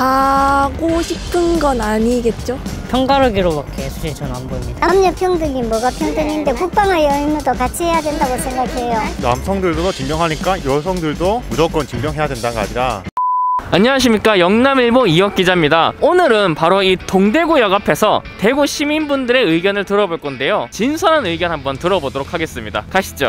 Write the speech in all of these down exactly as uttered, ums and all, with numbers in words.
가고 싶은 건 아니겠죠? 편가르기로밖에 솔직히 저는 안 보입니다. 남녀 평등이 뭐가 평등인데 국방의 의무도 같이 해야 된다고 생각해요. 남성들도 징병하니까 여성들도 무조건 징병해야 된다가 아니라. 안녕하십니까, 영남일보 이혁 기자입니다. 오늘은 바로 이 동대구역 앞에서 대구 시민분들의 의견을 들어볼 건데요, 진솔한 의견 한번 들어보도록 하겠습니다. 가시죠.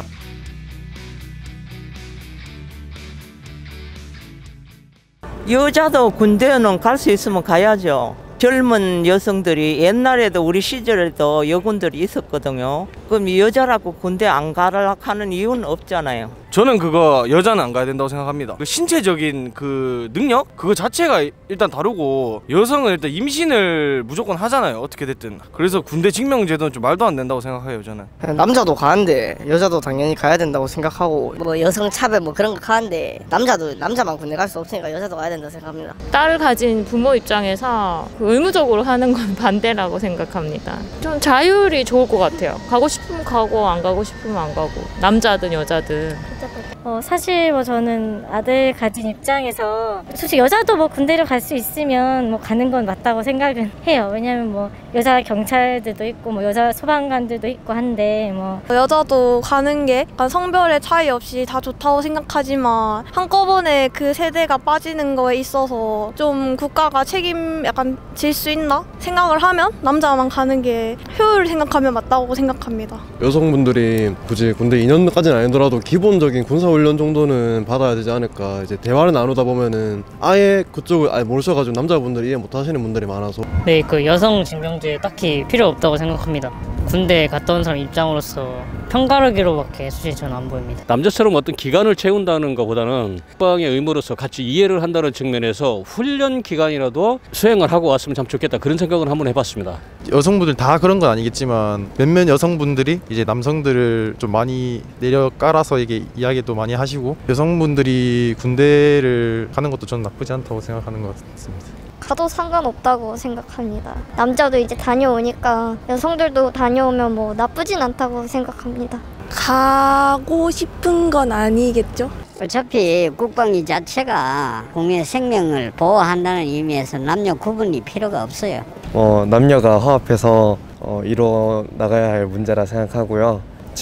여자도 군대는 갈 수 있으면 가야죠. 젊은 여성들이 옛날에도 우리 시절에도 여군들이 있었거든요. 그럼 여자라고 군대 안 가라 하는 이유는 없잖아요. 저는 그거 여자는 안 가야 된다고 생각합니다. 그 신체적인 그 능력? 그거 자체가 일단 다르고, 여성은 일단 임신을 무조건 하잖아요, 어떻게 됐든. 그래서 군대 징병제도는 좀 말도 안 된다고 생각해요, 저는. 남자도 가는데 여자도 당연히 가야 된다고 생각하고, 뭐 여성 차별 뭐 그런 거 가는데 남자도 남자만 군대 갈 수 없으니까 여자도 가야 된다고 생각합니다. 딸을 가진 부모 입장에서 의무적으로 하는 건 반대라고 생각합니다. 좀 자율이 좋을 것 같아요. 가고 싶으면 가고 안 가고 싶으면 안 가고, 남자든 여자든. 어, 사실 뭐 저는 아들 가진 입장에서 솔직히 여자도 뭐 군대를 갈 수 있으면 뭐 가는 건 맞다고 생각은 해요. 왜냐면 뭐 여자 경찰들도 있고 뭐 여자 소방관들도 있고 한데, 뭐 여자도 가는 게 약간 성별의 차이 없이 다 좋다고 생각하지만 한꺼번에 그 세대가 빠지는 거에 있어서 좀 국가가 책임 약간 질 수 있나 생각을 하면 남자만 가는 게 효율을 생각하면 맞다고 생각합니다. 여성분들이 굳이 군대 이 년까지는 아니더라도 기본적인 군사훈련 정도는 받아야 되지 않을까. 이제 대화를 나누다 보면은 아예 그쪽을 아예 모르셔가지고 남자분들이 이해 못하시는 분들이 많아서. 네, 그 여성 징병제 딱히 필요 없다고 생각합니다. 군대 갔다 온 사람 입장으로서 편가르기로밖에 솔직히 저는 안 보입니다. 남자처럼 어떤 기간을 채운다는 것보다는 국방의 의무로서 같이 이해를 한다는 측면에서 훈련 기간이라도 수행을 하고 왔으면 참 좋겠다, 그런 생각을 한번 해봤습니다. 여성분들 다 그런 건 아니겠지만 몇몇 여성분들이 이제 남성들을 좀 많이 내려 깔아서 이게 이야기도 많이 하시고, 여성분들이 군대를 가는 것도 저는 나쁘지 않다고 생각하는 것 같습니다. 가도 상관없다고 생각합니다. 남자도 이제 다녀오니까 여성들도 다녀오면 뭐 나쁘진 않다고 생각합니다. 가고 싶은 건 아니겠죠? 어차피 국방위 자체가 국민의 생명을 보호한다는 의미에서 남녀 구분이 필요가 없어요. 어, 남녀가 화합해서 어, 이루어 나가야 할 문제라 생각하고요.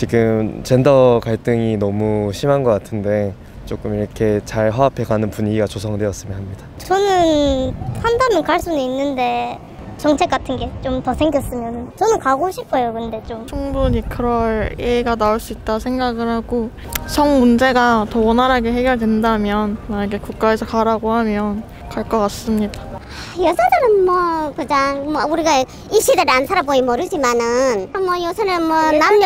지금 젠더 갈등이 너무 심한 것 같은데 조금 이렇게 잘 화합해가는 분위기가 조성되었으면 합니다. 저는 한다면 갈 수는 있는데 정책 같은 게 좀 더 생겼으면 저는 가고 싶어요. 근데 좀 충분히 그럴 예가 나올 수 있다 생각을 하고, 성 문제가 더 원활하게 해결된다면 만약에 국가에서 가라고 하면 갈 것 같습니다. 여자들은 뭐 그냥 뭐 우리가 이 시대를 안 살아보니 모르지만은 뭐 요새는 뭐 남녀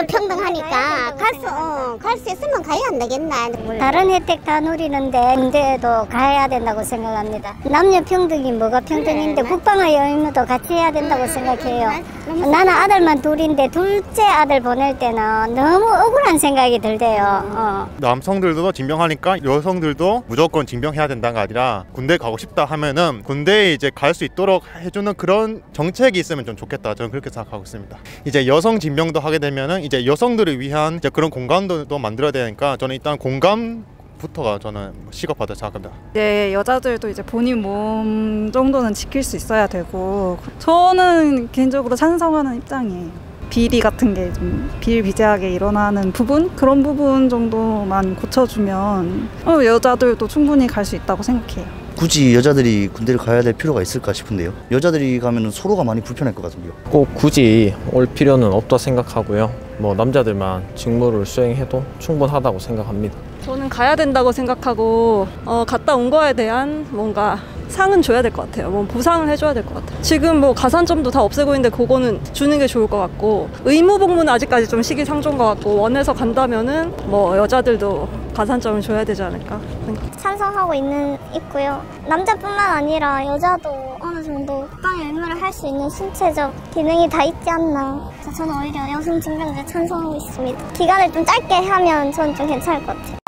평등하니까 갈 수 어, 갈 수 있으면 가야 안 되겠나. 다른 혜택 다 누리는데 군대도 가야 된다고 생각합니다. 남녀 평등이 뭐가 평등인데 국방의 의무도 같이 해야 된다고 생각해요. 나는 아들만 둘인데 둘째 아들 보낼 때는 너무 억울한 생각이 들대요. 어. 남성들도 징병하니까 여성들도 무조건 징병해야 된다가 아니라 군대 가고 싶다 하면은 군대에 이제 갈 수 있도록 해주는 그런 정책이 있으면 좀 좋겠다, 저는 그렇게 생각하고 있습니다. 이제 여성 징병도 하게 되면은 이제 여성들을 위한 이제 그런 공간도 또 만들어야 되니까 저는 일단 공간 부터가 저는 시급하다 생각합니다. 네, 여자들도 이제 본인 몸 정도는 지킬 수 있어야 되고, 저는 개인적으로 찬성하는 입장이에요. 비리 같은 게 좀 비일비재하게 일어나는 부분, 그런 부분 정도만 고쳐주면 여자들도 충분히 갈 수 있다고 생각해요. 굳이 여자들이 군대를 가야 될 필요가 있을까 싶은데요. 여자들이 가면 서로가 많이 불편할 것 같은데요. 꼭 굳이 올 필요는 없다 생각하고요. 뭐 남자들만 직무를 수행해도 충분하다고 생각합니다. 저는 가야 된다고 생각하고, 어, 갔다 온 거에 대한 뭔가 상은 줘야 될 것 같아요. 뭐 보상을 해줘야 될 것 같아요. 지금 뭐 가산점도 다 없애고 있는데 그거는 주는 게 좋을 것 같고, 의무복무는 아직까지 좀 시기상조인 것 같고, 원해서 간다면은 뭐 여자들도 가산점을 줘야 되지 않을까 생각. 찬성하고 있는 있고요. 남자뿐만 아니라 여자도 어느 정도 국방의 의무를 할 수 있는 신체적 기능이 다 있지 않나. 저는 오히려 여성 징병제 찬성하고 있습니다. 기간을 좀 짧게 하면 저는 좀 괜찮을 것 같아요.